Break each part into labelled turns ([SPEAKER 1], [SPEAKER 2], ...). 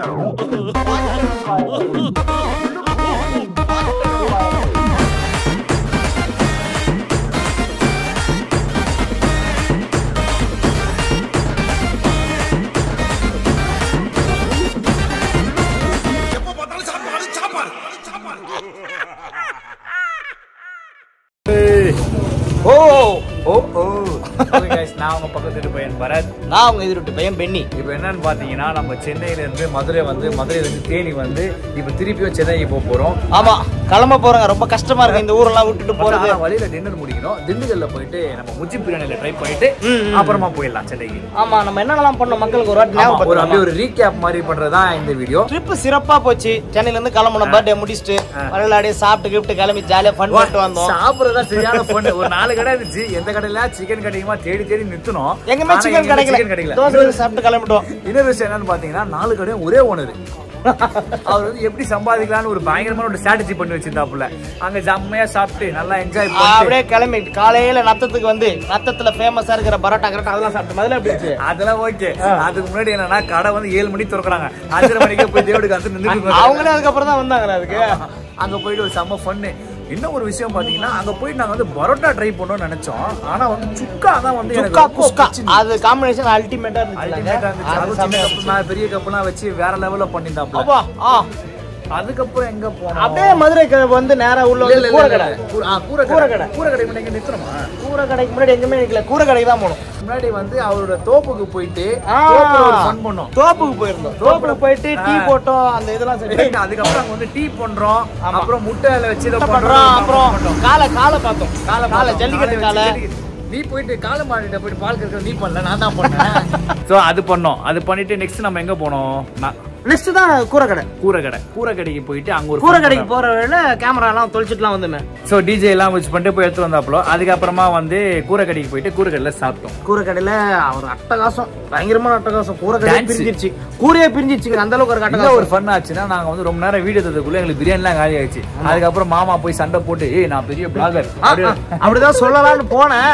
[SPEAKER 1] நான் உங்க பக்கத்து பையன் பரத்,
[SPEAKER 2] நான் உங்க எதிர்ட்டு பையன் பென்னி.
[SPEAKER 1] இப்போ என்னன்னு பாத்தீங்கன்னா நம்ம சென்னையில இருந்து மதுரையில இருந்து தேனி வந்து இப்போ திருப்பியும் சென்னைக்கு போக போறோம்.
[SPEAKER 2] ஆமா, கிளம்ப போறாங்க. ரொம்ப கஷ்டமா இருக்கு இந்த ஊரெல்லாம் விட்டுட்டு போறது.
[SPEAKER 1] வழியில டின்னர் முடிக்கணும். திண்டுக்கல்ல போயிட்டு நம்ம முச்சி பிரியாணில ட்ரை பண்ணிட்டு அப்புறமா போயிடலாம் சென்னைக்கு.
[SPEAKER 2] ஆமா, நம்ம என்னெல்லாம் பண்ணோம் மக்களுக்கு ஒரு
[SPEAKER 1] அப்படியே ஒரு ரீகேப் மாதிரி பண்றதுதான் இந்த வீடியோ.
[SPEAKER 2] ட்ரிப் சிறப்பா போச்சு. சென்னையில இருந்து கிளம்பணும், பர்த்டே முடிச்சுட்டு வரலாடியே சாப்பிட்டு கிஃப்ட் கிளம்பி ஜாலியா ஃபன் பண்ணிட்டு வந்தோம்.
[SPEAKER 1] சாப்பிடுறதா சரியான ஃபன். ஒரு 4 கடை இருந்துச்சு. எந்த கடையில சிக்கன் கிடைக்குமா தேடி தேடி நிறுத்தணும்.
[SPEAKER 2] எங்கமே சிக்கன் கிடைக்கல. தோசை சாப்பிட்டு கிளம்பிட்டோம்.
[SPEAKER 1] இன்னொரு விஷயம் என்னன்னு பாத்தீங்கன்னா 4 கடையும் ஒரே ஓனர். அவர் வந்து எப்படி சம்பாதிக்கலாம்னு ஒரு பயங்கரமான ஒரு ஸ்ட்ராட்டஜி பண்ணி வச்சிருந்தாப்புல. அங்க ஜம்மையா சாப்பிட்டு நல்லா என்ஜாய் பண்ணி
[SPEAKER 2] அப்படியே கிளம்பி காலையில நத்தத்துக்கு வந்து நத்தத்துல ஃபேமஸா இருக்கிற பரோட்டா கரெக்டா அதெல்லாம் சாப்பிட்டு முதல்ல எப்படி இருந்துச்சு?
[SPEAKER 1] அதெல்லாம் ஓகே. அதுக்கு முன்னாடி என்னன்னா கடை வந்து 7 மணிக்கு திறக்கிறாங்க. 5:30 மணிக்கு போய் தேவடுக்கு வந்து நின்று
[SPEAKER 2] அவங்களே அதுக்கப்புறம் தான் வந்தாங்களா அதுக்கு.
[SPEAKER 1] அங்க போயிட்டு ஒரு செம்ம ஃபன்னு. இன்னும் ஒரு விஷயம் பாத்தீங்கன்னா அங்க போயிட்டு நாங்க வந்து பரோட்டா ட்ரை பண்ணோம்னு நினைச்சோம். ஆனா வந்து சுக்கா தான் வந்து
[SPEAKER 2] அது காம்பினேஷன் அல்டிமேட்டா இருந்துச்சு.
[SPEAKER 1] பெரிய கப்லாம் வச்சு வேற லெவல்ல பண்ணிட்டாப்ல. அதுக்கப்புறம் எங்க போனோம்?
[SPEAKER 2] அப்படியே மதுரைக்கு வந்து நேரா உள்ள கூரைக்கடை
[SPEAKER 1] முன்னாடி நிறுத்தணுமா?
[SPEAKER 2] கூரைக்கடைக்கு முன்னாடி எங்கேயுமே நிக்கல, கூரைக்கடைக்கு தான் போனோம்.
[SPEAKER 1] முன்னாடி வந்து அவரோட தோப்புக்கு போயிட்டு ஃபன் பண்ணோம்.
[SPEAKER 2] தோப்புக்கு போயிருந்தோம். தோப்புக்கு போயிட்டு டீ போட்டோம். அந்த இதெல்லாம் சரி.
[SPEAKER 1] அதுக்கப்புறம் அங்க வந்து டீ பண்றோம். அப்புறம் முட்டையில வச்சு
[SPEAKER 2] பண்றோம். அப்புறம் காலை பார்த்தோம். காலை ஜல்லிக்கட்டு காலை.
[SPEAKER 1] நீ போயிட்டு காலை மாடிட்ட போயிட்டு பால் கறக்க நீ பண்ணல, நான் தான் பண்ணேன். சோ அது பண்ணோம். அது பண்ணிட்டு நெக்ஸ்ட் நம்ம எங்க போனோம்?
[SPEAKER 2] நெக்ஸ்ட் தான்
[SPEAKER 1] கூரைக்கடைக்கு போயிட்டு அங்க ஒரு
[SPEAKER 2] கூரைக்கடைக்கு போற வழியில கேமரா எல்லாம் தொலைச்சிட்டுலாம் வந்துமே.
[SPEAKER 1] சோ டிஜே எல்லாம் வச்சு பண்ணிட்டு போய் எடுத்து வந்தாப்ல. அதுக்கப்புறமா வந்து கூரைக்கடைக்கு போயிட்டு கூரைக்கடையில சாப்பிட்டோம்.
[SPEAKER 2] கூரைக்கடையில ஒரு அட்டகாசம், பயங்கரமான அட்டகாசம். கூரைக்கடை பிரிஞ்சிருச்சு, கூரையே பிரிஞ்சிருச்சுங்க. அந்த அளவுக்கு ஒரு அட்டகாசம்.
[SPEAKER 1] ஒரு ஃபன் ஆச்சுன்னா நாங்க வந்து ரொம்ப நேரம் வீடியோ எடுத்ததுக்குள்ள எங்களுக்கு பிரியாணி எல்லாம் காலி ஆயிடுச்சு. அதுக்கப்புறம் மாமா போய் சண்டை போட்டு நான் பெரிய பிளாகர்
[SPEAKER 2] அப்படிதான் சொல்லலாம்னு போனேன்.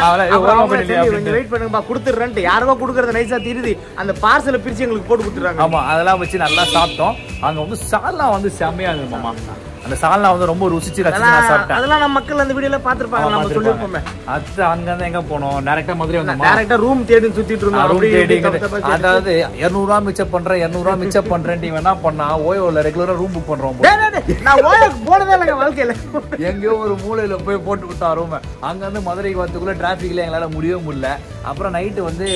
[SPEAKER 2] வெயிட் பண்ணுங்கப்பா கொடுத்துடுறேன்ட்டு யாருக்கோ கொடுக்கறது நைஸா திருதி அந்த பார்சலை பிரிச்சு எங்களுக்கு போட்டு கொடுத்துறாங்க.
[SPEAKER 1] ஆமா, அதெல்லாம் வச்சு நல்லா சாப்பிட்டோம். அங்க வந்து சால்னா வந்து செம்மையா இருந்துச்சு மாமா. அந்த சால்னா வந்து ரொம்ப ருசிச்சு சாப்பிட்டேன்.
[SPEAKER 2] அதெல்லாம் நம்ம மக்கள் அந்த வீடியோல பாத்துருப்பாங்க, நம்ம சொல்லிருப்போமே.
[SPEAKER 1] அது அங்க இருந்து எங்க போனோம்? டைரக்டா மதுரை வந்தோம்.
[SPEAKER 2] டைரக்டா ரூம் தேடி சுத்திட்டு இருந்தோம்.
[SPEAKER 1] அதாவது 200 ரூபா மிச்சம் பண்றேன் 200 ரூபா மிச்சம் பண்றேன் என்ன பண்ணா ஓயோல ரெகுலரா ரூம் புக் பண்றோம்.
[SPEAKER 2] நான் ஓயோக்கு போனதே இல்லைங்க வாழ்க்கையில.
[SPEAKER 1] எங்கயோ ஒரு மூலையில போய் போட்டு விட்டோம் ரூம். அங்க இருந்து மதுரைக்கு வரதுக்குள்ள டிராபிக்ல எங்களால முடியவே முடியல. அப்புறம் நைட்டு வந்து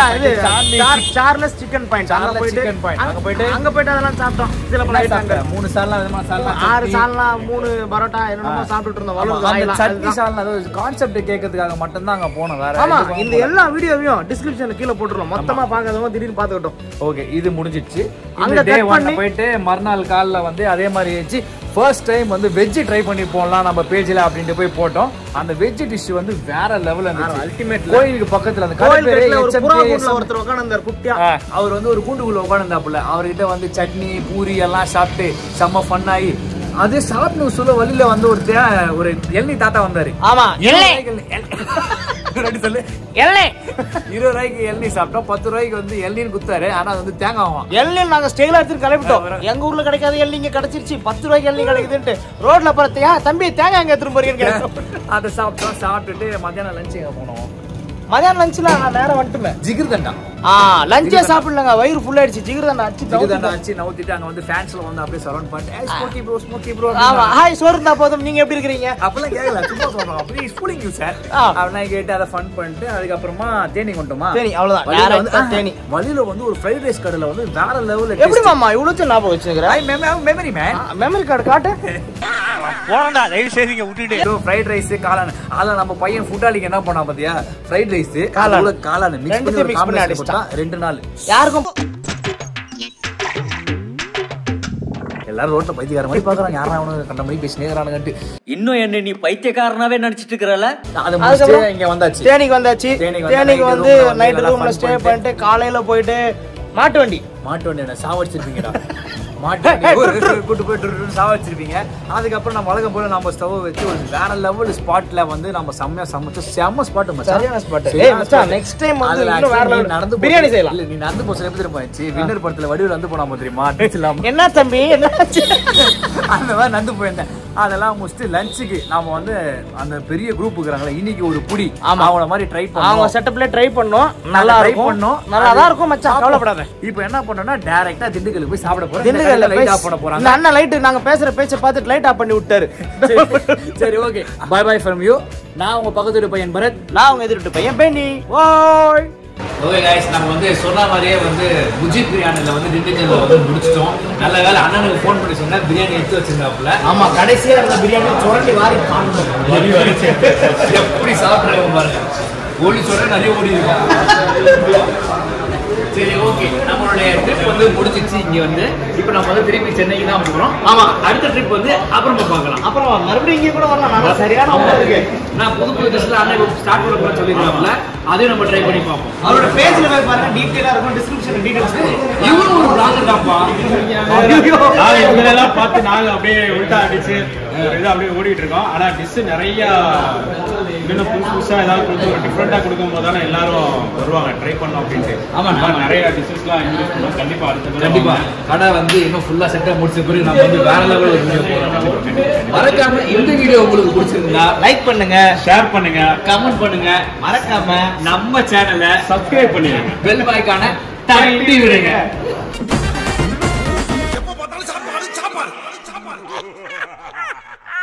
[SPEAKER 2] சார்லஸ் சிக்கன் பாயிண்ட் அங்க போயிட்டு அதெல்லாம் சாப்பிட்டோம். சில பல
[SPEAKER 1] 3 சால்னா விதமா சால்னா
[SPEAKER 2] 6 சால்னா 3 பரோட்டா என்னமோ சாப்பிட்டுட்டு இருந்தோம்.
[SPEAKER 1] சட்னி சால்னா அது கான்செப்ட் கேட்கறதுக்காக மட்டும் தான் அங்க போனோம். வேற
[SPEAKER 2] ஆமா, இந்த எல்லா வீடியோவையும் டிஸ்கிரிப்ஷன்ல கீழ போட்டுறோம். மொத்தமா பார்க்காதவங்க திடீர்னு பாத்துக்கிட்டோம்.
[SPEAKER 1] ஓகே, இது முடிஞ்சிச்சு. அங்க டே 1 போயிட்டு மறுநாள் காலைல வந்து அதே மாதிரி ஆச்சு. ஃபர்ஸ்ட் டைம் வந்து வெஜ் ட்ரை பண்ணி போடலாம் நம்ம பேஜ்ல அப்படின்ட்டு போய் போட்டோம். அந்த வெஜ் டிஷ் வந்து வேற லெவல்ல இருந்துச்சு. அல்டிமேட். கோயிலுக்கு பக்கத்துல அந்த கோயில்ல ஒரு புறாக்குள்ள ஒருத்தர் உட்கார்ந்தார் குட்டியா. அவர் வந்து ஒரு கூண்டுக்குள்ள உட்கார்ந்தாப்புல. அவர்கிட்ட வந்து சட்னி பூரி எல்லாம் சாப்பிட்டு செம்ம ஃபன் ஆகி அதே சாப்பிட்டு சொல்ல வழியில வந்து ஒரு எல்னி தாத்தா வந்தாரு.
[SPEAKER 2] ஆமா,
[SPEAKER 1] சொல்லு 20 ரூபாய்க்கு எல்னி சாப்பிட்டோம். 10 ரூபாய்க்கு வந்து எல்னின்னு குத்தாரு. ஆனா அது வந்து தேங்காய்
[SPEAKER 2] எல்னி நாங்க ஸ்டைலா எடுத்து கிளம்பிட்டோம். எங்க ஊர்ல கிடைக்காத எல்னி இங்க கிடைச்சிருச்சு. 10 ரூபாய்க்கு எல்னி கிடைக்குதுன்ட்டு ரோட்ல பார்த்தியா தம்பி தேங்காய் எங்க எடுத்துட்டு போறீங்கன்னு
[SPEAKER 1] அதை சாப்பிட்டோம். சாப்பிட்டுட்டு மத்தியானம் லஞ்ச் எங்க போனோம்?
[SPEAKER 2] மதியானம் லஞ்ச்ல நான் நேரம் வந்துட்டுமே.
[SPEAKER 1] ஜிகிர்தண்டா
[SPEAKER 2] லஞ்சே சாப்பிடலங்க, வயிறு ஃபுல் ஆயிடுச்சு. ஜிகிர்தண்டா அடிச்சு
[SPEAKER 1] நவுத்திட்டு அங்க வந்து ஃபேன்ஸ்ல வந்து அப்படியே சரவுண்ட் பண்ணிட்டு ஸ்மோக்கி ப்ரோ
[SPEAKER 2] ஆமா ஹாய் சோறுந்தா போதும் நீங்க எப்படி இருக்கீங்க
[SPEAKER 1] அப்பலாம் கேட்கல, சும்மா சொல்றோம். அப்படியே ஸ்கூலிங் யூ சார் அவனா கேட்டு அதை ஃபன் பண்ணிட்டு அதுக்கப்புறமா தேனி கொண்டோமா.
[SPEAKER 2] தேனி அவ்வளவுதான். தேனி
[SPEAKER 1] வழியில வந்து ஒரு ஃப்ரைட் ரைஸ் கடையில வந்து வேற லெவல்ல.
[SPEAKER 2] எப்படி மாமா இவ்வளவு ஞாபகம் வச்சிருக்கற?
[SPEAKER 1] மெமரி மேன்,
[SPEAKER 2] மெமரி கார்டு காட்டு
[SPEAKER 1] போறடா. தயவு செய்து இங்க விட்டுட்டு ஃப்ரைட் ரைஸ் காளான் அத நம்ம பையன் ஃபுட்டாலிக்கு என்ன பண்ணா பாத்தியா? ஃப்ரைட் ரைஸ் காளான் மிக்ஸ் பண்ணி அடிச்சா 2 நாள்.
[SPEAKER 2] யாருக்கும்
[SPEAKER 1] எல்லாரும் ரோட்ல பைத்தியக்கார மாதிரி பாக்குறாங்க. யாரா அவனுக்கு கண்ட மாதிரி பேசி நேரானுங்கட்டு.
[SPEAKER 2] இன்னும் என்ன நீ பைத்தியக்காரனாவே நடிச்சிட்டு இருக்கறல?
[SPEAKER 1] அது முடிச்சிட்டு இங்க வந்தாச்சு.
[SPEAKER 2] தேனிக்கு வந்து நைட் ரூம்ல ஸ்டே பண்ணிட்டு காலையில போயிட்டு மாட்டு வண்டி
[SPEAKER 1] என்ன சாவடிச்சிருப்பீங்கடா. மாட்டு கூட்டு போயிட்டு சாவடிச்சிருப்பீங்க. அதுக்கப்புறம் நம்ம வழக்கம் போல நம்ம ஸ்டவ் வச்சு ஒரு வேற லெவல் ஸ்பாட்ல வந்து நம்ம செம்மையா சமைச்சு செம்ம ஸ்பாட்
[SPEAKER 2] சரியான ஸ்பாட். நெக்ஸ்ட் டைம் வந்து இன்னும் வேற லெவல் நடந்து பிரியாணி செய்யலாம்.
[SPEAKER 1] இல்ல நீ நடந்து போற எப்படி போயிடுச்சு வின்னர் படத்துல வடிவில் வந்து போனாம தெரியுமா?
[SPEAKER 2] என்ன தம்பி என்னாச்சு?
[SPEAKER 1] அந்த மாதிரி நடந்து போயிருந்தேன். அதெல்லாம் முடிச்சுட்டு லஞ்சுக்கு நாம வந்து அந்த பெரிய குரூப் இருக்கிறாங்களே இன்னைக்கு ஒரு புடி அவங்கள மாதிரி ட்ரை பண்ணோம்.
[SPEAKER 2] அவங்க செட்டப்ல ட்ரை பண்ணோம். நல்லா இருக்கும். நல்லா தான் இருக்கும் மச்சான், கவலைப்படாத.
[SPEAKER 1] இப்போ என்ன பண்ணோம்னா டைரக்டா திண்டுக்கல்ல போய் சாப்பிட போறோம். திண்டுக்கல்ல லைட் ஆஃப் பண்ண போறாங்க.
[SPEAKER 2] அண்ணா லைட் நாங்க பேசுற பேச்சை பார்த்துட்டு லைட் ஆஃப் பண்ணி விட்டாரு.
[SPEAKER 1] சரி okay, bye bye from you. நான் உங்க பக்கத்து வீட்டு பையன் பரத்.
[SPEAKER 2] நான் உங்க எதிர்ட்டு பையன் பென்னி. ஓய்
[SPEAKER 1] ஓகே गाइस, நம்ம வந்து சொன்ன மாதிரியே வந்து புஜி பிரியாணில வந்து திண்டுக்கல்ல வந்து முடிச்சிட்டோம். நல்ல வேளை அண்ணனுக்கு ஃபோன் பண்ணி சொன்னா பிரியாணி எடுத்து வச்சிருந்தாப்ல.
[SPEAKER 2] ஆமா, கடைசியா இருந்த பிரியாணி சுரண்டி வாரி காணோம்.
[SPEAKER 1] எப்படி சாப்பிடுறாங்க பாருங்க. ஓடி சொல்ற நிறைய ஓடி இருக்கும். சரி ஓகே, நம்மளுடைய ட்ரிப் வந்து முடிஞ்சிச்சு. இங்க வந்து இப்போ நம்ம வந்து திருப்பி சென்னைக்கு தான் போறோம். ஆமா, அடுத்த ட்ரிப் வந்து அப்புறமா பார்க்கலாம்.
[SPEAKER 2] அப்புறம் மறுபடியும் இங்க கூட வரலாம். நல்லா சரியான இருக்கு.
[SPEAKER 1] நான் புது புது டிஷ்ல அண்ணன் ஸ்டார்ட் பண்ண போற சொல்லிருக்காங்கல, அதையும் நம்ம ட்ரை பண்ணி பார்ப்போம்.
[SPEAKER 2] அவரோட பேஜ்ல போய் பாருங்க, டீடைலா இருக்கும். டிஸ்கிரிப்ஷன்ல டீடைல்ஸ்.
[SPEAKER 1] இவரு ஒரு பிளாகர் தான்ப்பா.
[SPEAKER 3] நான் இவங்களெல்லாம் பார்த்து நாங்க அப்படியே உல்டா அடிச்சு இது அப்படியே ஓடிட்டு இருக்கோம். ஆனா டிஷ் நிறைய இன்னும் புதுசா ஏதாவது கொடுத்து ஒரு டிஃப்ரெண்டா கொடுக்கும் போதானே எல்லாரும் வருவாங்க ட்ரை பண்ணோம் அப்படின்ட்டு.
[SPEAKER 1] ஆமா,
[SPEAKER 3] நிறைய டிஷ்ஷஸ்லாம் இன்ட்ரெஸ்ட் பண்ணுவோம். கண்டிப்பா அடுத்த
[SPEAKER 1] கண்டிப்பா கடை வந்து இன்னும் ஃபுல்லா செட்டா முடிச்ச பிறகு நம்ம வந்து வேற லெவல்ல வீடியோ போறோம். மறக்காம இந்த வீடியோ உங்களுக்கு பிடிச்சிருந்தா
[SPEAKER 2] லைக் பண்ணுங்க,
[SPEAKER 3] ஷேர் பண்ணுங்க,
[SPEAKER 1] கமெண்ட் பண்ணுங்க.
[SPEAKER 2] மறக்காம
[SPEAKER 1] நம்ம சேனலை
[SPEAKER 3] சப்ஸ்கிரைப் பண்ணிடுங்க,
[SPEAKER 1] பெல் ஐகானை தட்டி விடுங்க.
[SPEAKER 4] எப்ப பார்த்தாலும் சாப்பாடு சாப்பாடு சாப்பாடு.